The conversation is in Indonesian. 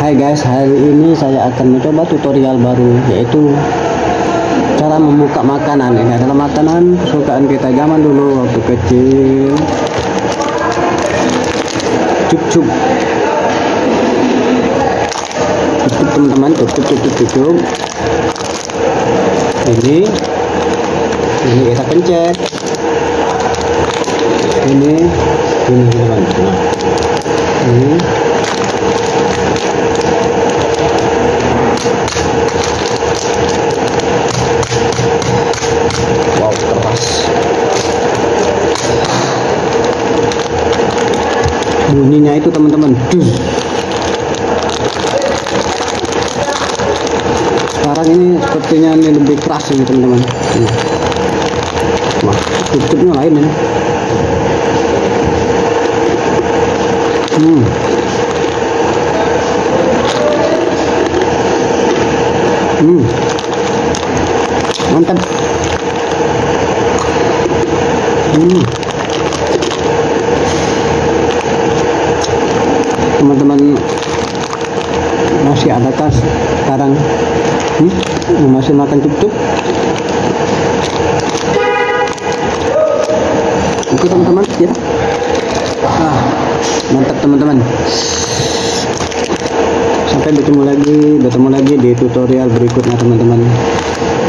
Hai guys, hari ini saya akan mencoba tutorial baru, yaitu cara membuka makanan. Ini adalah makanan kesukaan kita zaman dulu waktu kecil. Cup teman-teman, cup. Ini kita pencet. Ini teman-teman. Ini wow, keras. Bunyinya itu teman-teman. Sekarang ini sepertinya ini lebih keras ini teman-teman. Wah, tutupnya lain ini. Mantap. Teman-teman, masih adakah sekarang masih makan cup? Oke teman-teman ya. Mantap teman-teman. Sampai bertemu lagi di tutorial berikutnya teman-teman.